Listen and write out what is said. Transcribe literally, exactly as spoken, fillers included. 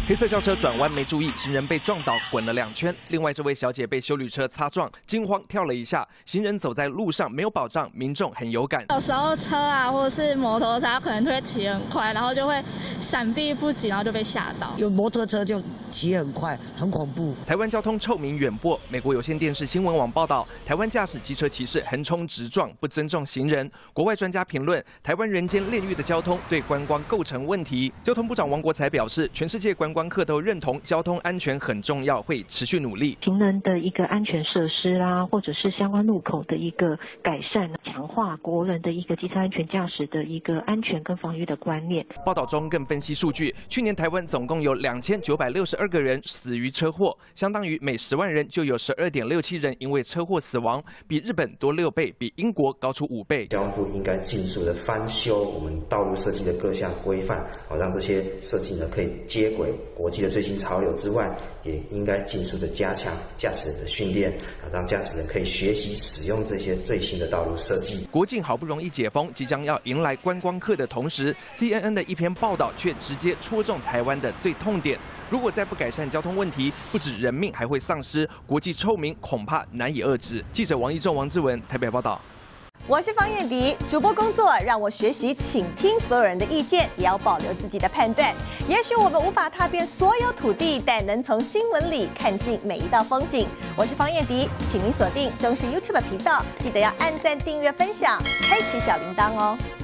黑色轿车转弯没注意，行人被撞倒，滚了两圈。另外，这位小姐被休旅车擦撞，惊慌跳了一下。行人走在路上没有保障，民众很有感。 有时候车啊，或者是摩托车，可能就会骑很快，然后就会闪避不及，然后就被吓到。 有摩托车就骑很快，很恐怖。 台湾交通臭名远播。美国有线电视新闻网报道，台湾驾驶机车骑士横冲直撞，不尊重行人。国外专家评论，台湾人间炼狱的交通对观光构成问题。交通部长王国材表示，全世界观光客都认同交通安全很重要，会持续努力。 行人的一个安全设施啦，或者是相关路口的一个改善，强化国人的一个机车安全驾驶的一个安全跟防御的观念。 报道中更分析数据，去年台湾总共有两千九百六十二个人死于车祸，相当于每十万人就有十二点六七人因为车祸死亡，比日本多六倍，比英国高出五倍。 交通部应该尽速的翻修我们道路设计的各项规范，好让这些设计呢可以接轨国际的最新潮流之外，也应该尽速的加强驾驶人的训练，让驾驶人可以学习使用这些最新的道路设计。 国境好不容易解封，即将要迎来观光客的同时 ，C N N 的一篇报道却直接戳中台湾的最痛点。如果再不改善交通问题，不止人命还会丧失，国际臭名恐怕难以遏制。记者王一仲、王志文台北报道。 我是方燕迪，主播工作让我学习倾听所有人的意见，也要保留自己的判断。也许我们无法踏遍所有土地，但能从新闻里看尽每一道风景。我是方燕迪，请您锁定中视 YouTube 频道，记得要按赞、订阅、分享，开启小铃铛哦。